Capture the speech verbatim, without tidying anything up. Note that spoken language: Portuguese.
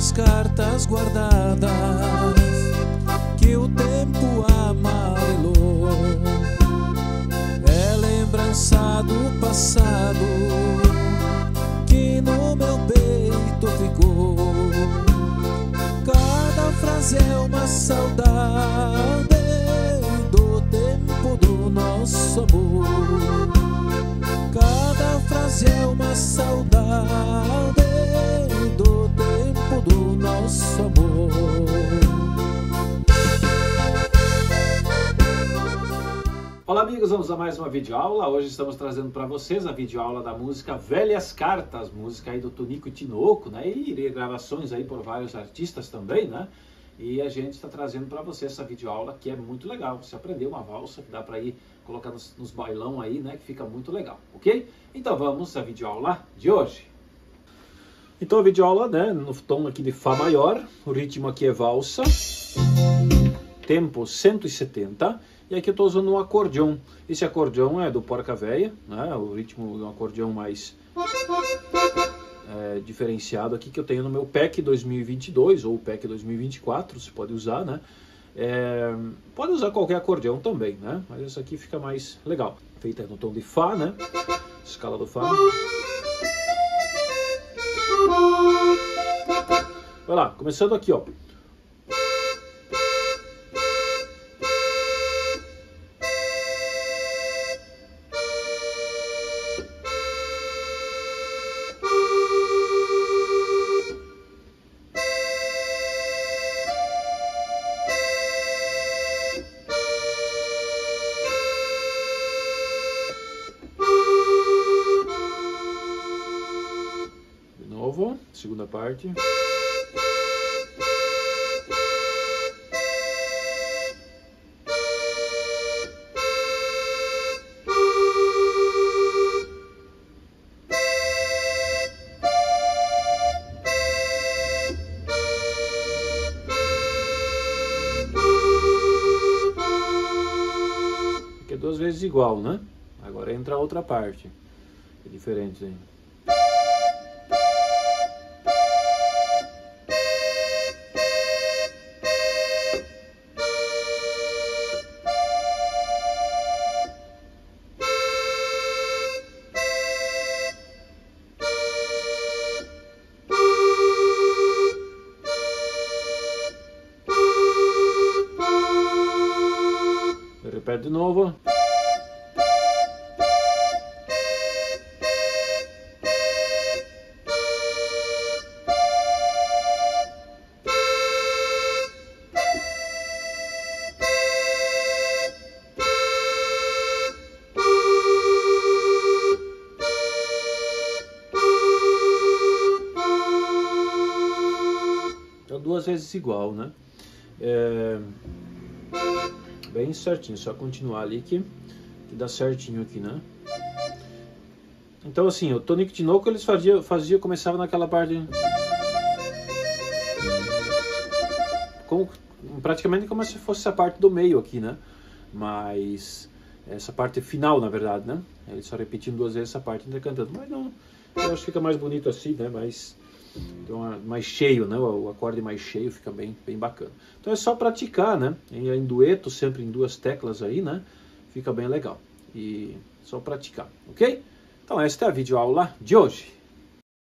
velhas cartas guardadas que o tempo amarelou. É lembrança do passado que no meu peito ficou. Cada frase é uma saudade do tempo do nosso amor. Cada frase é uma saudade do tempo do nosso amor. Olá amigos, vamos a mais uma videoaula. Hoje estamos trazendo para vocês a videoaula da música Velhas Cartas, música aí do Tonico Tinoco, né? E gravações aí por vários artistas também, né? E a gente está trazendo para você essa videoaula que é muito legal. Você aprendeu uma valsa que dá para ir colocar nos, nos bailão aí, né? Que fica muito legal, ok? Então vamos à videoaula de hoje. Então a videoaula, né? No tom aqui de Fá maior, o ritmo aqui é valsa, tempo cento e setenta, e aqui eu estou usando um acordeão. Esse acordeão é do Porca Véia, né? O ritmo é um acordeão mais É, diferenciado aqui que eu tenho no meu P E C dois mil e vinte e dois ou P E C dois mil e vinte e quatro, você pode usar, né? É, pode usar qualquer acordeão também, né? Mas esse aqui fica mais legal. Feita no tom de Fá, né? Escala do Fá. Vai lá, começando aqui, ó. Segunda parte. Aqui é duas vezes igual, né? Agora entra a outra parte. É diferente aí. Repete de novo. Então, duas vezes igual, né? É... Bem certinho, só continuar ali que, que dá certinho aqui, né? Então assim, o Tonico Tinoco eles fazia, fazia, começava naquela parte como, praticamente como se fosse a parte do meio aqui, né? Mas essa parte final, na verdade, né? Ele só repetindo duas vezes essa parte intercantando, mas não, eu acho que fica mais bonito assim, né? Mais, então, mais cheio, né? O acorde mais cheio fica bem, bem bacana. Então é só praticar, né? Em, em dueto, sempre em duas teclas aí, né? Fica bem legal. E só praticar, ok? Então esta é a videoaula de hoje.